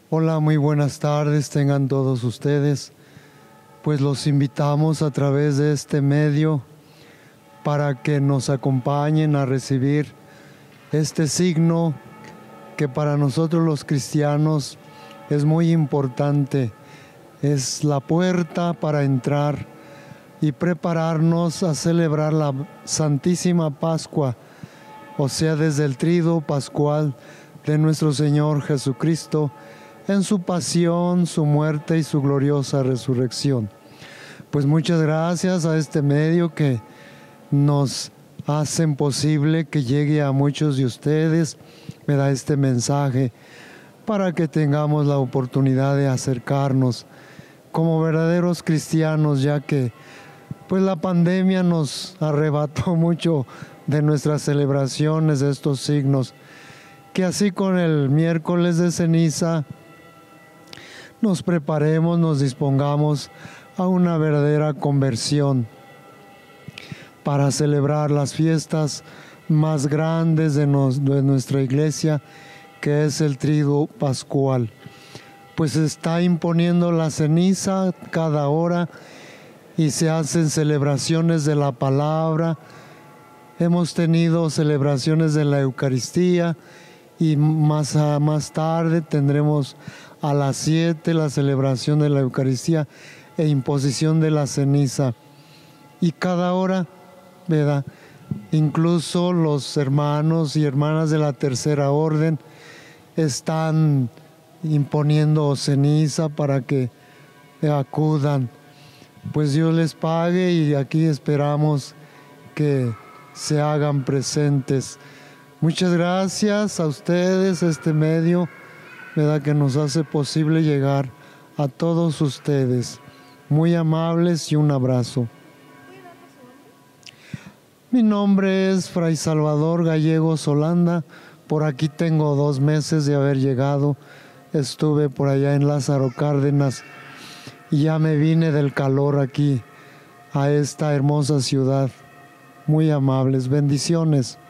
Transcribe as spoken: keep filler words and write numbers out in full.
Hola, muy buenas tardes tengan todos ustedes. Pues los invitamos a través de este medio para que nos acompañen a recibir este signo que para nosotros los cristianos es muy importante. Es la puerta para entrar y prepararnos a celebrar la Santísima Pascua, o sea, desde el tríodo pascual de nuestro Señor Jesucristo, en su pasión, su muerte y su gloriosa resurrección. Pues muchas gracias a este medio que nos hacen posible que llegue a muchos de ustedes, me da este mensaje para que tengamos la oportunidad de acercarnos como verdaderos cristianos, ya que pues la pandemia nos arrebató mucho de nuestras celebraciones de estos signos, que así con el miércoles de ceniza nos preparemos, nos dispongamos a una verdadera conversión para celebrar las fiestas más grandes de, nos, de nuestra iglesia, que es el tríodo pascual. Pues se está imponiendo la ceniza cada hora y se hacen celebraciones de la palabra. Hemos tenido celebraciones de la Eucaristía y más, a, más tarde tendremos a las siete la celebración de la Eucaristía e imposición de la ceniza. Y cada hora, ¿verdad? Incluso los hermanos y hermanas de la Tercera Orden están imponiendo ceniza para que acudan. Pues Dios les pague y aquí esperamos que se hagan presentes. Muchas gracias a ustedes, este medio, ¿verdad?, que nos hace posible llegar a todos ustedes. Muy amables y un abrazo. Mi nombre es Fray Salvador Gallegos Holanda. Por aquí tengo dos meses de haber llegado. Estuve por allá en Lázaro Cárdenas y ya me vine del calor aquí a esta hermosa ciudad. Muy amables, bendiciones.